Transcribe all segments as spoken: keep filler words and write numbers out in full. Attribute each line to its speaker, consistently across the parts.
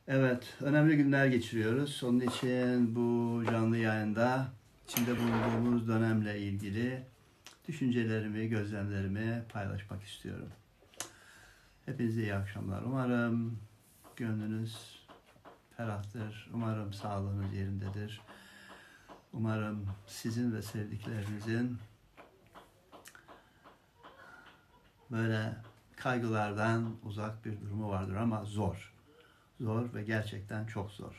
Speaker 1: Evet, önemli günler geçiriyoruz. Onun için bu canlı yayında içinde bulunduğumuz dönemle ilgili düşüncelerimi, gözlemlerimi paylaşmak istiyorum. Hepinize iyi akşamlar. Umarım gönlünüz ferahtır. Umarım sağlığınız yerindedir. Umarım sizin ve sevdiklerinizin böyle kaygılardan uzak bir durumu vardır ama zor. Zor ve gerçekten çok zor.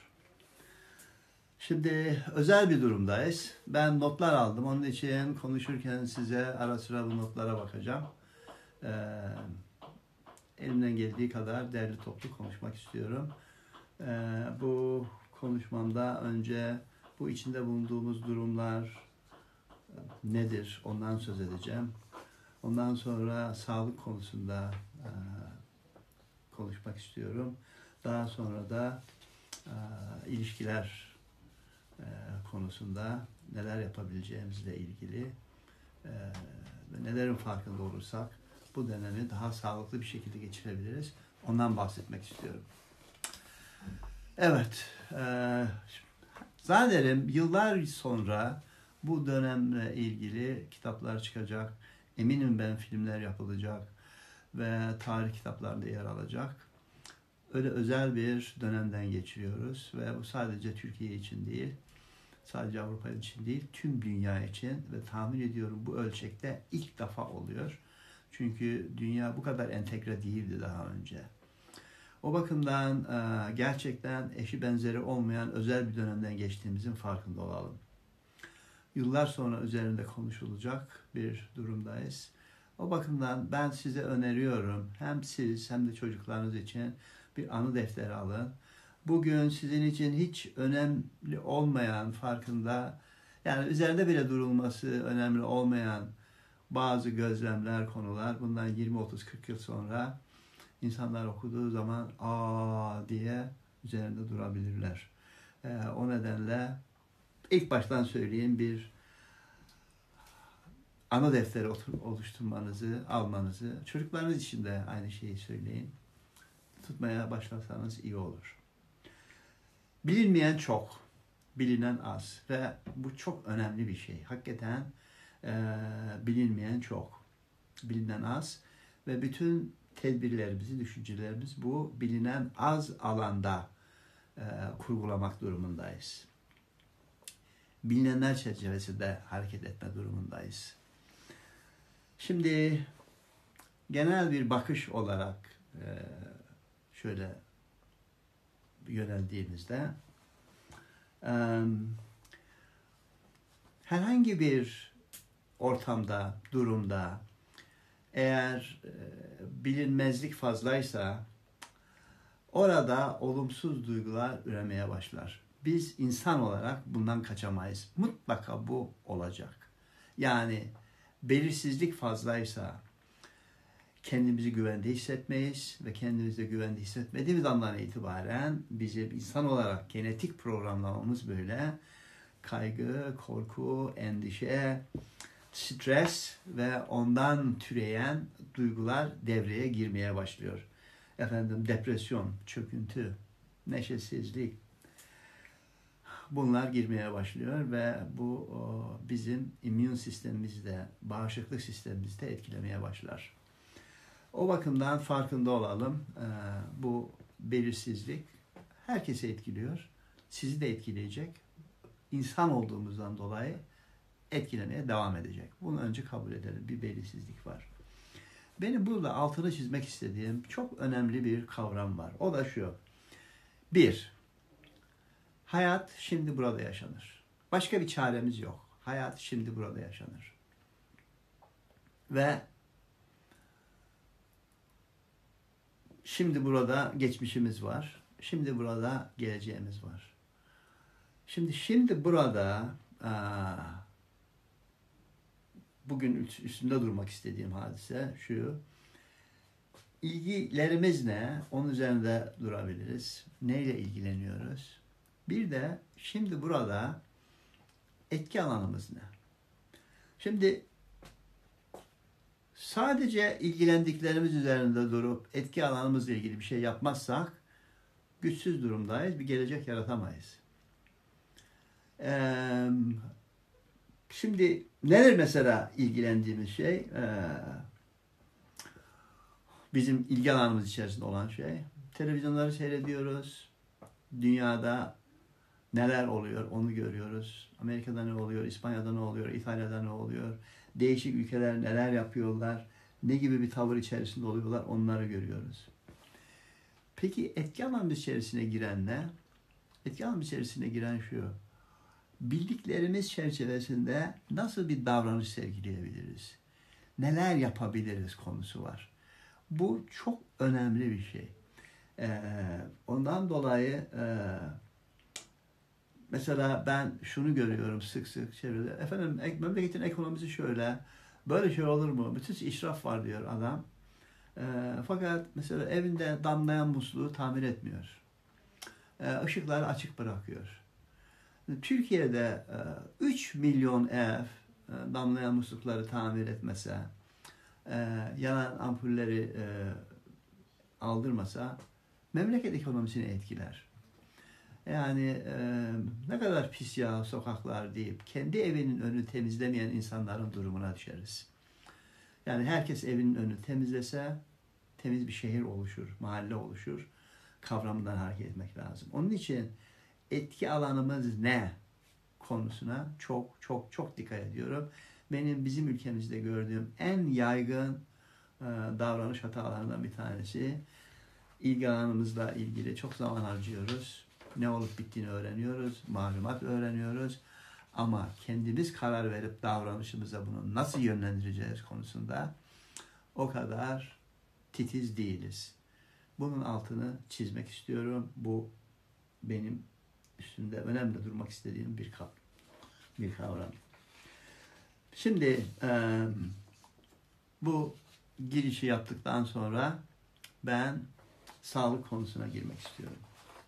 Speaker 1: Şimdi özel bir durumdayız. Ben notlar aldım. Onun için konuşurken size ara sıra bu notlara bakacağım. Ee, elimden geldiği kadar derli toplu konuşmak istiyorum. Ee, bu konuşmamda önce bu içinde bulunduğumuz durumlar nedir? Ondan söz edeceğim. Ondan sonra sağlık konusunda e, konuşmak istiyorum. Daha sonra da e, ilişkiler e, konusunda neler yapabileceğimizle ilgili e, ve nelerin farkında olursak bu dönemi daha sağlıklı bir şekilde geçirebiliriz. Ondan bahsetmek istiyorum. Evet, e, zannederim yıllar sonra bu dönemle ilgili kitaplar çıkacak. Eminim ben filmler yapılacak ve tarih kitaplarında yer alacak. Öyle özel bir dönemden geçiriyoruz ve bu sadece Türkiye için değil, sadece Avrupa için değil, tüm dünya için ve tahmin ediyorum bu ölçekte ilk defa oluyor. Çünkü dünya bu kadar entegre değildi daha önce. O bakımdan gerçekten eşi benzeri olmayan özel bir dönemden geçtiğimizin farkında olalım. Yıllar sonra üzerinde konuşulacak bir durumdayız. O bakımdan ben size öneriyorum, hem siz hem de çocuklarınız için bir anı defteri alın. Bugün sizin için hiç önemli olmayan, farkında, yani üzerinde bile durulması önemli olmayan bazı gözlemler, konular, bundan yirmi otuz kırk yıl sonra insanlar okuduğu zaman aa diye üzerinde durabilirler. Ee, o nedenle ilk baştan söyleyeyim, bir ana defteri oluşturmanızı, almanızı, çocuklarınız için de aynı şeyi söyleyin. Tutmaya başlarsanız iyi olur. Bilinmeyen çok, bilinen az ve bu çok önemli bir şey. Hakikaten e, bilinmeyen çok, bilinen az ve bütün tedbirlerimizi, düşüncelerimiz bu bilinen az alanda e, kurgulamak durumundayız. Bilinenler çerçevesinde hareket etme durumundayız. Şimdi genel bir bakış olarak e, şöyle yöneldiğimizde e, herhangi bir ortamda, durumda eğer e, bilinmezlik fazlaysa orada olumsuz duygular üremeye başlar. Biz insan olarak bundan kaçamayız. Mutlaka bu olacak. Yani belirsizlik fazlaysa kendimizi güvende hissetmeyiz ve kendimizi güvende hissetmediğimiz andan itibaren bizim insan olarak genetik programlamamız böyle kaygı, korku, endişe, stres ve ondan türeyen duygular devreye girmeye başlıyor. Efendim depresyon, çöküntü, neşesizlik, bunlar girmeye başlıyor ve bu bizim immün sistemimizde, bağışıklık sistemimizde etkilemeye başlar. O bakımdan farkında olalım. Bu belirsizlik herkesi etkiliyor. Sizi de etkileyecek. İnsan olduğumuzdan dolayı etkilemeye devam edecek. Bunu önce kabul edelim. Bir belirsizlik var. Benim burada altını çizmek istediğim çok önemli bir kavram var. O da şu. Bir, hayat şimdi burada yaşanır. Başka bir çaremiz yok. Hayat şimdi burada yaşanır. Ve şimdi burada geçmişimiz var. Şimdi burada geleceğimiz var. Şimdi şimdi burada aa, bugün üstünde durmak istediğim hadise şu. İlgilerimiz ne? Onun üzerinde durabiliriz. Neyle ilgileniyoruz? Bir de şimdi burada etki alanımız ne? Şimdi sadece ilgilendiklerimiz üzerinde durup etki alanımızla ilgili bir şey yapmazsak güçsüz durumdayız. Bir gelecek yaratamayız. Ee, şimdi neler mesela ilgilendiğimiz şey? Ee, bizim ilgi alanımız içerisinde olan şey. Televizyonları seyrediyoruz. Dünyada neler oluyor onu görüyoruz. Amerika'da ne oluyor, İspanya'da ne oluyor, İtalya'da ne oluyor. Değişik ülkeler neler yapıyorlar, ne gibi bir tavır içerisinde oluyorlar onları görüyoruz. Peki etki alanımız içerisine giren ne? Etki alanımız içerisine giren şu. Bildiklerimiz çerçevesinde nasıl bir davranış sergileyebiliriz? Neler yapabiliriz konusu var. Bu çok önemli bir şey. Ee, ondan dolayı e, mesela ben şunu görüyorum sık sık çevrede. Efendim memleketin ekonomisi şöyle, böyle şey olur mu? Müthiş israf var diyor adam. E, fakat mesela evinde damlayan musluğu tamir etmiyor. E, ışıkları açık bırakıyor. Türkiye'de e, üç milyon ev e, damlayan muslukları tamir etmese, e, yanan ampulleri e, aldırmasa memleket ekonomisini etkiler. Yani e, ne kadar pis ya sokaklar deyip kendi evinin önünü temizlemeyen insanların durumuna düşeriz. Yani herkes evinin önünü temizlese temiz bir şehir oluşur, mahalle oluşur. Kavramından hareket etmek lazım. Onun için etki alanımız ne konusuna çok çok çok dikkat ediyorum. Benim bizim ülkemizde gördüğüm en yaygın e, davranış hatalarından bir tanesi. İlgi alanımızla ilgili çok zaman harcıyoruz. Ne olup bittiğini öğreniyoruz, malumat öğreniyoruz. Ama kendimiz karar verip davranışımıza bunu nasıl yönlendireceğiz konusunda o kadar titiz değiliz. Bunun altını çizmek istiyorum. Bu benim üstünde önemli durmak istediğim bir kavram. Bir kavram. Şimdi e, bu girişi yaptıktan sonra ben sağlık konusuna girmek istiyorum.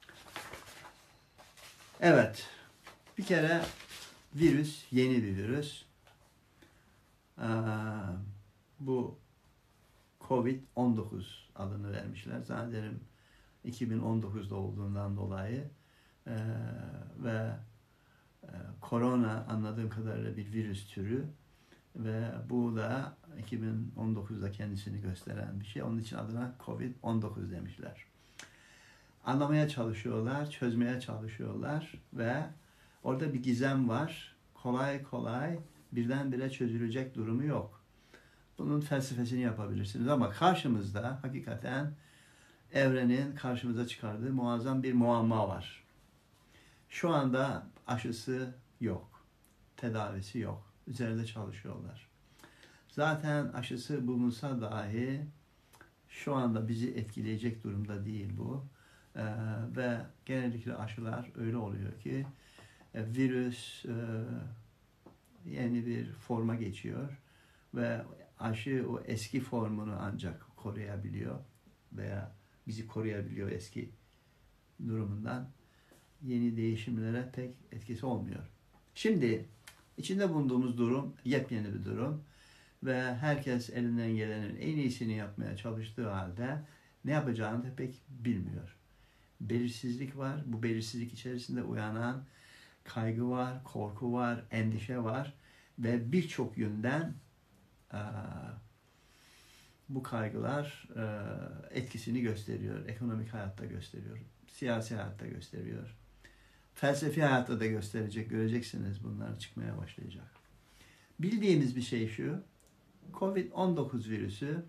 Speaker 1: Evet, bir kere virüs yeni bir virüs. Ee, bu kovid on dokuz adını vermişler. Zannederim iki bin on dokuzda olduğundan dolayı ee, ve e, korona anladığım kadarıyla bir virüs türü ve bu da iki bin on dokuzda kendisini gösteren bir şey. Onun için adına kovid on dokuz demişler. Anlamaya çalışıyorlar, çözmeye çalışıyorlar ve orada bir gizem var. Kolay kolay birdenbire çözülecek durumu yok. Bunun felsefesini yapabilirsiniz ama karşımızda hakikaten evrenin karşımıza çıkardığı muazzam bir muamma var. Şu anda aşısı yok, tedavisi yok. Üzerinde çalışıyorlar. Zaten aşısı bulunsa dahi şu anda bizi etkileyecek durumda değil bu. Ee, ve genellikle aşılar öyle oluyor ki e, virüs e, yeni bir forma geçiyor ve aşı o eski formunu ancak koruyabiliyor veya bizi koruyabiliyor eski durumundan. Yeni değişimlere pek etkisi olmuyor. Şimdi içinde bulunduğumuz durum yepyeni bir durum ve herkes elinden gelenin en iyisini yapmaya çalıştığı halde ne yapacağını da pek bilmiyor. Belirsizlik var. Bu belirsizlik içerisinde uyanan kaygı var, korku var, endişe var ve birçok yönden e, bu kaygılar e, etkisini gösteriyor. Ekonomik hayatta gösteriyor, siyasi hayatta gösteriyor. Felsefi hayatta da gösterecek, göreceksiniz bunlar çıkmaya başlayacak. Bildiğimiz bir şey şu, kovid on dokuz virüsü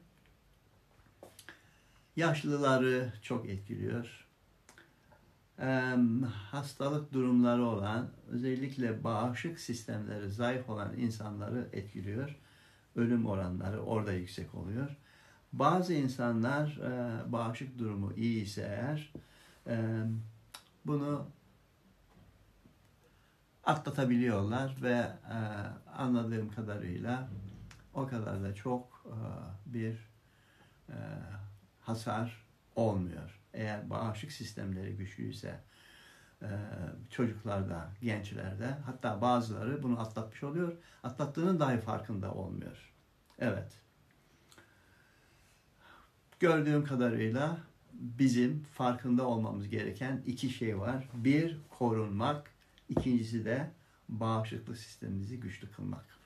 Speaker 1: yaşlıları çok etkiliyor. Ee, hastalık durumları olan, özellikle bağışıklık sistemleri zayıf olan insanları etkiliyor. Ölüm oranları orada yüksek oluyor. Bazı insanlar e, bağışıklık durumu iyi ise eğer e, bunu atlatabiliyorlar ve e, anladığım kadarıyla o kadar da çok e, bir e, hasar olmuyor. Eğer bağışıklık sistemleri güçlüyse e, çocuklarda, gençlerde hatta bazıları bunu atlatmış oluyor. Atlattığının dahi farkında olmuyor. Evet. Gördüğüm kadarıyla bizim farkında olmamız gereken iki şey var. Bir, korunmak. İkincisi de bağışıklık sistemimizi güçlü kılmak.